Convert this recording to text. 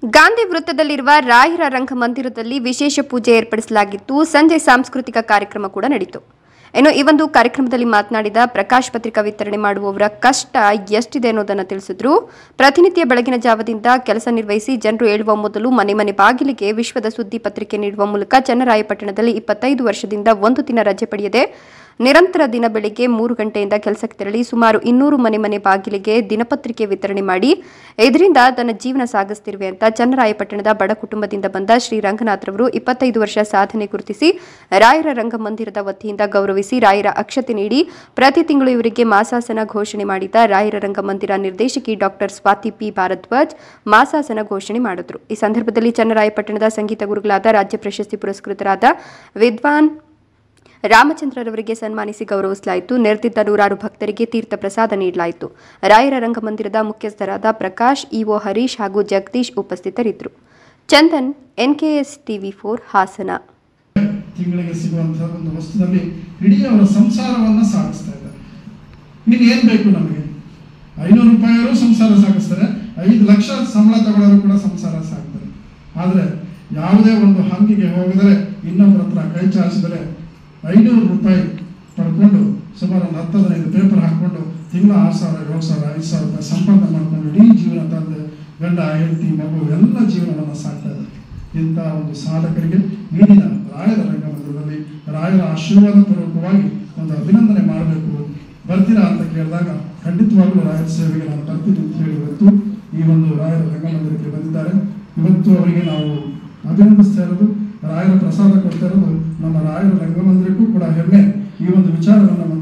ಗಾಂಧಿ ವೃತ್ತದಲ್ಲಿರುವ ರಾಯರ ರಂಗಮಂದಿರದಲ್ಲಿ ವಿಶೇಷ ಪೂಜೆ ಏರ್ಪಡಿಸಲಾಗಿತ್ತು. ಸಂಜೆ ಸಾಂಸ್ಕೃತಿಕ ಕಾರ್ಯಕ್ರಮ ಕೂಡ ನಡೆಯಿತು. ಇನ್ನು ಈ ಒಂದು ಕಾರ್ಯಕ್ರಮದಲ್ಲಿ ಮಾತನಾಡಿದ ಪ್ರಕಾಶ್ ಪತ್ರಿಕಾ ವಿತರಣೆ ಮಾಡುವವರ ಕಷ್ಟ ಎಷ್ಟಿದೆ ಅನ್ನೋದನ್ನು ತಿಳಿಸಿದ್ರು. ಪ್ರತಿನಿತ್ಯ ಬೆಳಗಿನ ಜಾವದಿಂದ ಕೆಲಸ ನಿರ್ವಹಿಸಿ ಜನರು ಏಳುವ ಮೊದಲು ಮನೆ ಮನೆ ಬಾಗಿಲಿಗೆ ವಿಶ್ವದ ಸುದ್ದಿ ಪತ್ರಿಕೆ ನೀಡುವ ಮೂಲಕ ಚನ್ನರಾಯಪಟ್ಟಣದಲ್ಲಿ 25 ವರ್ಷದಿಂದ ಒಂದು ದಿನ ರಜೆ ಪಡೆಯದೆ ನಿರಂತರ ದಿನ ಬೆಳಿಗ್ಗೆ 3 ಗಂಟೆಯಿಂದ ಕೆಲಸಕ್ಕೆ ತೆರಳಿ ಸುಮಾರು 200 ಮನೆ ಬಾಗಿಲಿಗೆ ದಿನಪತ್ರಿಕೆ ವಿತರಣೆ ಮಾಡಿ ಇದರಿಂದ ತನ್ನ ಜೀವನ ಸಾಗಿಸುತ್ತಿರುವೆ ಅಂತ ಚನ್ನರಾಯಪಟ್ಟಣದ ಬಡ ಕುಟುಂಬದಿಂದ ಬಂದ ಶ್ರೀ ರಂಗನಾಥರವರು 25 ವರ್ಷ ಸಾಧನೆ ಗುರುತಿಸಿ ರಾಯರ ರಂಗಮಂದಿರದ ವತಿಯಿಂದ ಗೌರವಿಸಿ ರಾಯರ ಅಕ್ಷತೆ ನೀಡಿ ಪ್ರತಿ ತಿಂಗಳು ಇವರಿಗೆ ಮಾಸಾಸನ ಘೋಷಣೆ ಮಾಡಿದ ರಾಯರ ರಂಗಮಂದಿರ ನಿರ್ದೇಶಕಿ ಡಾಕ್ಟರ್ ಸ್ವಾತಿ ಪಿ ಭಾರದ್ವಾಜ್ ಮಾಸಾಸನ ಘೋಷಣೆ ಮಾಡಿದರು. ಈ ಸಂದರ್ಭದಲ್ಲಿ ಚನ್ನರಾಯಪಟ್ಟಣದ ಸಂಗೀತ ಗುರುಗಳಾದ ರಾಜ್ಯ ಪ್ರಶಸ್ತಿ ಪುರಸ್ಕೃತರಾದ ವಿದ್ವಾನ್ ರಾಮಚಂದ್ರರವರಿಗೆ ಸನ್ಮಾನಿಸಿ ಗೌರವಿಸಲಾಯಿತು. ನೆರೆದಿದ್ದ ನೂರಾರು ಭಕ್ತರಿಗೆ ತೀರ್ಥ ಪ್ರಸಾದ ನೀಡಲಾಯಿತು. ರಾಯರ ರಂಗಮಂದಿರದ ಮುಖ್ಯಸ್ಥರಾದ ಪ್ರಕಾಶ್, ಇಒ ಹರೀಶ್ ಹಾಗೂ ಜಗದೀಶ್ ಉಪಸ್ಥಿತರಿದ್ದರು. Chandan, NKS TV4 Hassan. ತಿಂಗಳಿಗೆ ಸಿಗುವಂತಹ ಒಂದು ವಸ್ತುದಲ್ಲಿ ಇಡೀ ಅವರ ಸಂಸಾರವನ್ನ ಸಾಗಿಸ್ತಾ ಇದ್ದಾರೆ. ಇನ್ನು ಏನ್ ಬೇಕು ನಮಗೆ? 500 ರೂಪಾಯಿಯವರು ಸಂಸಾರ ಸಾಗಿಸ್ತಾರೆ, 5 ಲಕ್ಷ ಸಂಬಳ ತಗೊಳ್ಳೋರು ಕೂಡ ಸಂಸಾರ ಸಾಕ್ತಾರೆ. ಆದ್ರೆ ಯಾವುದೇ ಒಂದು ಹಂಗಿಗೆ ಹೋಗಿದರೆ ಇನ್ನೊಬ್ಬರ ಹತ್ರ ಕೈ ಚಾಚಿದರೆ 500 ರೂಪಾಯಿ ಪಡ್ಕೊಂಡು ಸುಮಾರು 10-15 ಪೇಪರ್ ಹಾಕೊಂಡು ತಿಂಗಳ 6,000, 7,000, 5,000 ರೂಪಾಯಿ ಸಂಪಾದನೆ ಮಾಡ್ಕೊಂಡು ಇಡೀ ಜೀವನ ತಂದೆ ಗಂಡ ಹೆಂಡತಿ ಮಗು ಎಲ್ಲ ಜೀವನವನ್ನು ಸಾಕ್ತಾ ಇದ್ದಾರೆ. ಇಂಥ ಒಂದು ಸಾಧಕರಿಗೆ ಈ ದಿನ ರಾಯರ ರಂಗಮಂದಿರದಲ್ಲಿ ರಾಯರ ಆಶೀರ್ವಾದ ಪೂರ್ವಕವಾಗಿ ಒಂದು ಅಭಿನಂದನೆ ಮಾಡಬೇಕು, ಬರ್ತೀರಾ ಅಂತ ಕೇಳಿದಾಗ ಖಂಡಿತವಾಗ್ಲೂ ರಾಯರ ಸೇವೆಗೆ ನಾನು ಬರ್ತೀನಿ ಅಂತ ಹೇಳಿ ಇವತ್ತು ಈ ಒಂದು ರಾಯರ ರಂಗಮಂದಿರಕ್ಕೆ ಬಂದಿದ್ದಾರೆ. ಇವತ್ತು ಅವರಿಗೆ ನಾವು ಅಭಿನಂದಿಸ್ತಾ ಇರೋದು, ರಾಯರ ಪ್ರಸಾದ ಕೊಡ್ತಾ ಇರೋದು ನಮ್ಮ ರಾಯರ ರಂಗಮಂದಿರಕ್ಕೂ ಕೂಡ ಹೆಮ್ಮೆ. ಈ ಒಂದು ವಿಚಾರವನ್ನು